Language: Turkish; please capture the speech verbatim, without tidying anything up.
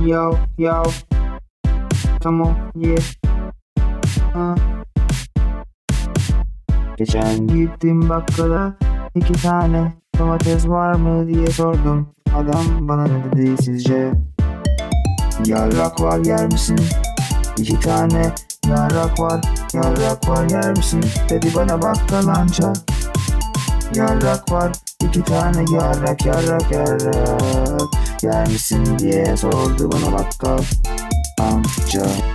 Yav yav. Tamam ye. Ha. Geçen gittim bakkala, iki tane domates var mı diye sordum. Adam bana ne dedi sizce? Yarrak var yer misin? İki tane yarrak var, yarrak var yer misin? Dedi bana bakkal amca. Yarrak var, iki tane yarrak, yarrak, yarrak yer misin diye sordu bana bakkal amca.